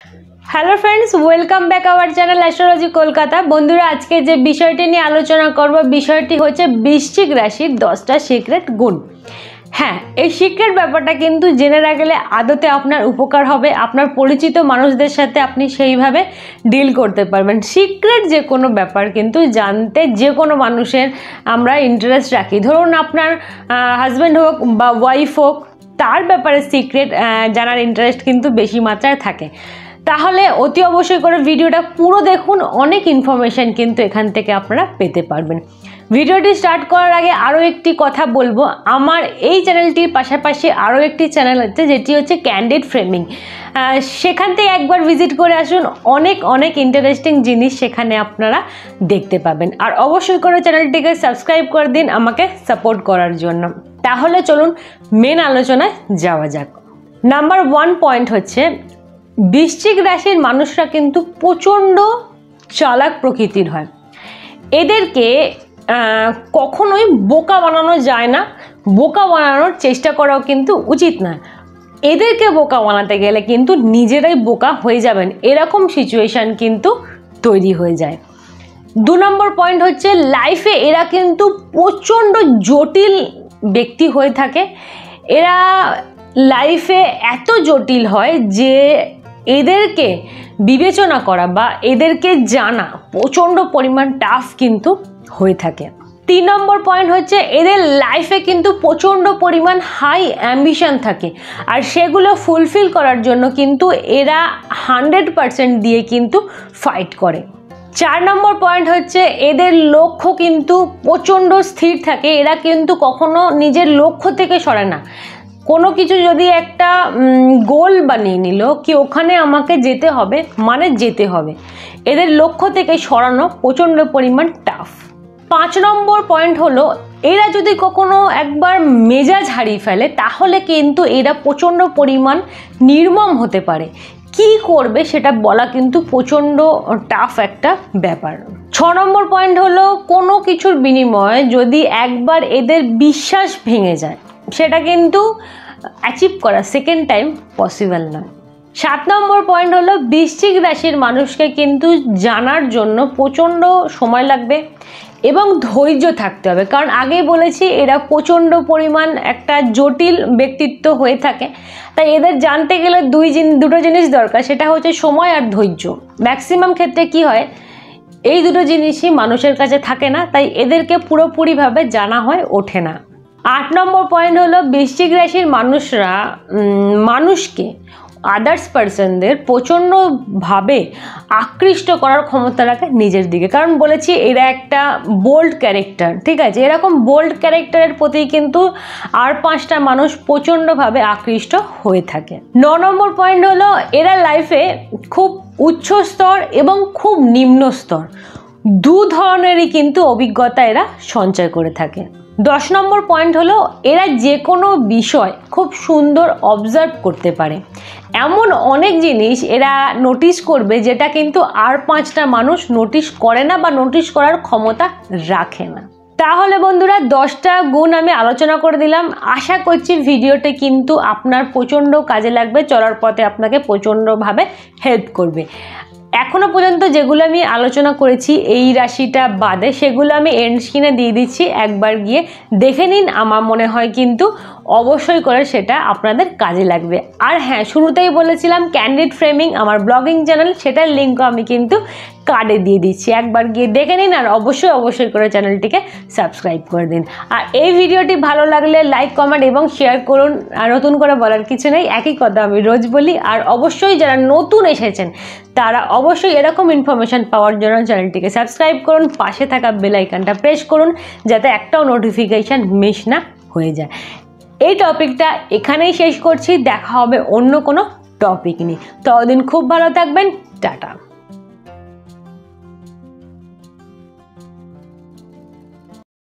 Hello friends welcome back our channel astrology Kolkata. बंधुरा आज के जे विषयटी निये आलोचना करब विषयटी होच्छे वृश्चिक राशिर 10टा सिक्रेट गुण। हाँ, ये सिक्रेट ব্যাপারটা কিন্তু জেনে রাখলে আদতে আপনার উপকার হবে, আপনার পরিচিত মানুষদের সাথে আপনি সেইভাবে ডিল করতে পারবেন। সিক্রেট যে কোনো ব্যাপার কিন্তু জানতে যে কোনো মানুষের আমরা ইন্টারেস্ট রাখি। ধরুন আপনার হাজব্যান্ড হোক বা ওয়াইফ হোক, তার ব্যাপারে সিক্রেট জানার ইন্টারেস্ট কিন্তু বেশি মাত্রায় থাকে। তাহলে অতি অবশ্যই করে ভিডিওটা পুরো দেখুন, অনেক ইনফরমেশন কিন্তু এখান থেকে আপনারা পেতে পারবেন। ভিডিওটি স্টার্ট করার আগে আরও একটি কথা বলবো, আমার এই চ্যানেলটির পাশাপাশি আরও একটি চ্যানেল আছে যেটি হচ্ছে ক্যান্ডিড ফ্রেমিং। সেখান থেকে একবার ভিজিট করে আসুন, অনেক ইন্টারেস্টিং জিনিস সেখানে আপনারা দেখতে পাবেন। আর অবশ্যই করে চ্যানেলটিকে সাবস্ক্রাইব করে দিন আমাকে সাপোর্ট করার জন্য। তাহলে চলুন মেন আলোচনায় যাওয়া যাক। নাম্বার 1 পয়েন্ট হচ্ছে বৃশ্চিক রাশির মানুষরা কিন্তু প্রচণ্ড চালাক প্রকৃতির হয়। এদেরকে কখনোই বোকা বানানো যায় না, বোকা বানানোর চেষ্টা করাও কিন্তু উচিত না। এদেরকে বোকা বানাতে গেলে কিন্তু নিজেরাই বোকা হয়ে যাবেন, এরকম সিচুয়েশান কিন্তু তৈরি হয়ে যায়। 2 নম্বর পয়েন্ট হচ্ছে লাইফে এরা কিন্তু প্রচণ্ড জটিল ব্যক্তি হয়ে থাকে। এরা লাইফে এত জটিল হয় যে এদেরকে বিবেচনা করা বা এদেরকে জানা প্রচণ্ড পরিমাণ টাফ কিন্তু হয়ে থাকে। 3 নম্বর পয়েন্ট হচ্ছে এদের লাইফে কিন্তু প্রচণ্ড পরিমাণ হাই অ্যাম্বিশন থাকে, আর সেগুলো ফুলফিল করার জন্য কিন্তু এরা 100% দিয়ে কিন্তু ফাইট করে। 4 নম্বর পয়েন্ট হচ্ছে এদের লক্ষ্য কিন্তু প্রচণ্ড স্থির থাকে। এরা কিন্তু কখনো নিজের লক্ষ্য থেকে সরে না। কোনো কিছু যদি একটা গোল বানিয়ে নিল কি ওখানে আমাকে যেতে হবে মানে যেতে হবে, এদের লক্ষ্য থেকে সরানো প্রচণ্ড পরিমাণ টাফ। 5 নম্বর পয়েন্ট হলো এরা যদি কখনো একবার মেজাজ হারিয়ে ফেলে তাহলে কিন্তু এরা প্রচণ্ড পরিমাণ নির্মম হতে পারে। কি করবে সেটা বলা কিন্তু প্রচণ্ড টাফ একটা ব্যাপার। 6 নম্বর পয়েন্ট হলো কোনো কিছুর বিনিময়ে যদি একবার এদের বিশ্বাস ভেঙে যায় সেটা কিন্তু অ্যাচিভ করা সেকেন্ড টাইম পসিবল না। 7 নম্বর পয়েন্ট হলো বৃশ্চিক রাশির মানুষকে কিন্তু জানার জন্য প্রচণ্ড সময় লাগবে এবং ধৈর্য থাকতে হবে, কারণ আগেই বলেছি এরা প্রচণ্ড পরিমাণ একটা জটিল ব্যক্তিত্ব হয়ে থাকে। তাই এদের জানতে গেলে দুটো জিনিস দরকার, সেটা হচ্ছে সময় আর ধৈর্য। ম্যাক্সিমাম ক্ষেত্রে কি হয় এই দুটো জিনিসই মানুষের কাছে থাকে না, তাই এদেরকে পুরোপুরিভাবে জানা হয়ে ওঠে না। 8 নম্বর পয়েন্ট হলো বৃশ্চিক রাশির মানুষরা মানুষকে আদার্স পার্সনদের প্রচণ্ডভাবে আকৃষ্ট করার ক্ষমতা রাখে নিজের দিকে, কারণ বলেছি এরা একটা বোল্ড ক্যারেক্টার, ঠিক আছে। এরকম বোল্ড ক্যারেক্টারের প্রতি কিন্তু আর 5টা মানুষ প্রচণ্ডভাবে আকৃষ্ট হয়ে থাকে। 9 নম্বর পয়েন্ট হলো এরা লাইফে খুব উচ্চ স্তর এবং খুব নিম্ন স্তর দু ধরনেরই কিন্তু অভিজ্ঞতা এরা সঞ্চয় করে থাকে। 10 নম্বর পয়েন্ট হলো এরা যে কোনো বিষয় খুব সুন্দর অবজার্ভ করতে পারে। এমন অনেক জিনিস এরা নোটিস করবে যেটা কিন্তু আর 5টা মানুষ নোটিস করে না বা নোটিস করার ক্ষমতা রাখে না। তাহলে বন্ধুরা 10টা গুণ আমি আলোচনা করে দিলাম। আশা করছি ভিডিওটা কিন্তু আপনার প্রচণ্ড কাজে লাগবে, চলার পথে আপনাকে প্রচণ্ডভাবে হেল্প করবে। এখনও পর্যন্ত যেগুলো আমি আলোচনা করেছি এই রাশিটা বাদে সেগুলো আমি এন্ড স্ক্রিনে দিয়ে দিচ্ছি, একবার গিয়ে দেখে নিন। আমার মনে হয় কিন্তু অবশ্যই করে সেটা আপনাদের কাজে লাগবে। আর হ্যাঁ, শুরুতেই বলেছিলাম ক্যান্ডিড ফ্রেমিং আমার ব্লগিং চ্যানেল, সেটার লিঙ্কও আমি কিন্তু কার্ডে দিয়ে দিচ্ছি, একবার গিয়ে দেখে নিন। আর অবশ্যই করে চ্যানেলটিকে সাবস্ক্রাইব করে দিন। আর এই ভিডিওটি ভালো লাগলে লাইক কমেন্ট এবং শেয়ার করুন। আর নতুন করে বলার কিছু নেই, একই কথা আমি রোজ বলি। আর অবশ্যই যারা নতুন এসেছেন তারা অবশ্যই এরকম ইনফরমেশান পাওয়ার জন্য চ্যানেলটিকে সাবস্ক্রাইব করুন, পাশে থাকা বেল আইকনটা প্রেস করুন যাতে একটাও নোটিফিকেশান মিস না হয়ে যায়। এই টপিকটা এখানেই শেষ করছি, দেখা হবে অন্য কোনো টপিক নিয়ে। ততদিন খুব ভালো থাকবেন, টাটা।